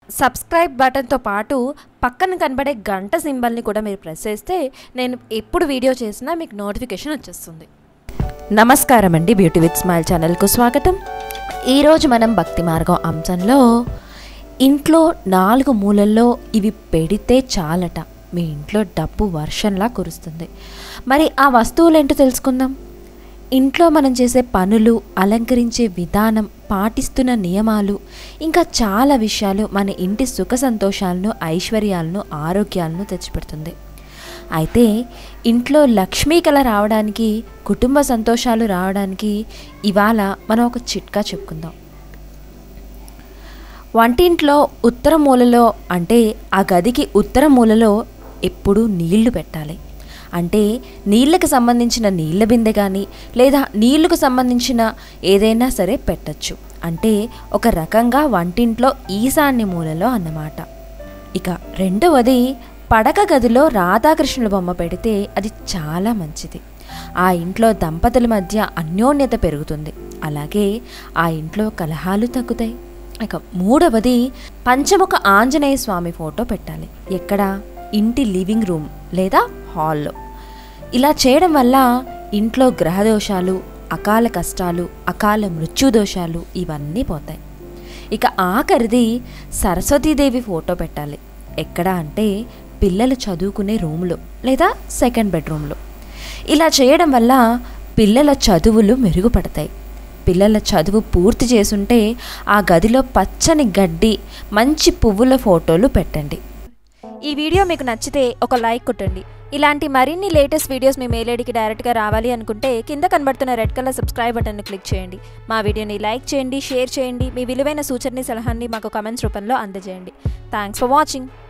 Subscribe బటన్తో పాటు పక్కన కనబడే గంట సింబల్ని కూడా మీరు ప్రెస్ చేస్తే నేను ఎప్పుడు వీడియో చేసినా మీకు నోటిఫికేషన్ వచ్చేస్తుంది. నమస్కారం అండి, బ్యూటీ విత్ స్మైల్ ఛానల్కు స్వాగతం. ఈరోజు మనం భక్తి మార్గం అంశంలో ఇంట్లో 4 మూలల్లో ఇవి పెడితే చాలట మీ ఇంట్లో డబ్బు వర్షంలా కురుస్తుంది. మరి ఆ వస్తువులు ఏంటో తెలుసుకుందాం. ఇంట్లో మనం చేసే పనులు, అలంకరించే విధానం, పాటిస్తున్న నియమాలు, ఇంకా చాలా విషయాలు మన ఇంటి సుఖ సంతోషాలను, ఐశ్వర్యాలను, ఆరోగ్యాలను తెచ్చిపెడుతుంది. అయితే ఇంట్లో లక్ష్మీ కళ రావడానికి, కుటుంబ సంతోషాలు రావడానికి ఇవాళ మనం ఒక చిట్కా చెప్పుకుందాం. వంటింట్లో ఉత్తర మూలలో, అంటే ఆ గదికి ఉత్తర మూలలో ఎప్పుడూ నీళ్లు పెట్టాలి. అంటే నీళ్ళకి సంబంధించిన నీళ్ళ బిందె కానీ లేదా నీళ్ళకు సంబంధించిన ఏదైనా సరే పెట్టచ్చు. అంటే ఒక రకంగా వంటింట్లో ఈశాన్య మూలలో అన్నమాట. ఇక రెండవది, పడక గదిలో రాధాకృష్ణుల బొమ్మ పెడితే అది చాలా మంచిది. ఆ ఇంట్లో దంపతుల మధ్య అన్యోన్యత పెరుగుతుంది. అలాగే ఆ ఇంట్లో కలహాలు తగ్గుతాయి. ఇక మూడవది, పంచముఖ ఆంజనేయ స్వామి ఫోటో పెట్టాలి. ఎక్కడ? ఇంటి లివింగ్ రూమ్ లేదా హాల్లో. ఇలా చేయడం వల్ల ఇంట్లో గ్రహదోషాలు, అకాల కష్టాలు, అకాల మృత్యుదోషాలు ఇవన్నీ పోతాయి. ఇక ఆఖరిది, సరస్వతీదేవి ఫోటో పెట్టాలి. ఎక్కడ అంటే పిల్లలు చదువుకునే రూమ్లో లేదా సెకండ్ బెడ్రూమ్లో. ఇలా చేయడం వల్ల పిల్లల చదువులు మెరుగుపడతాయి. పిల్లల చదువు పూర్తి చేసుంటే ఆ గదిలో పచ్చని గడ్డి, మంచి పువ్వుల ఫోటోలు పెట్టండి. ఈ వీడియో మీకు నచ్చితే ఒక లైక్ కొట్టండి. ఇలాంటి మరిన్ని లేటెస్ట్ వీడియోస్ మీ మెయిల్ ఐడికి డైరెక్ట్గా రావాలి అనుకుంటే కింద కనబడుతున్న రెడ్ కలర్ సబ్స్క్రైబ్ బటన్ను క్లిక్ చేయండి. మా వీడియోని లైక్ చేయండి, షేర్ చేయండి. మీ విలువైన సూచనని, సలహాన్ని మాకు కామెంట్స్ రూపంలో అందజేయండి. Thanks for watching.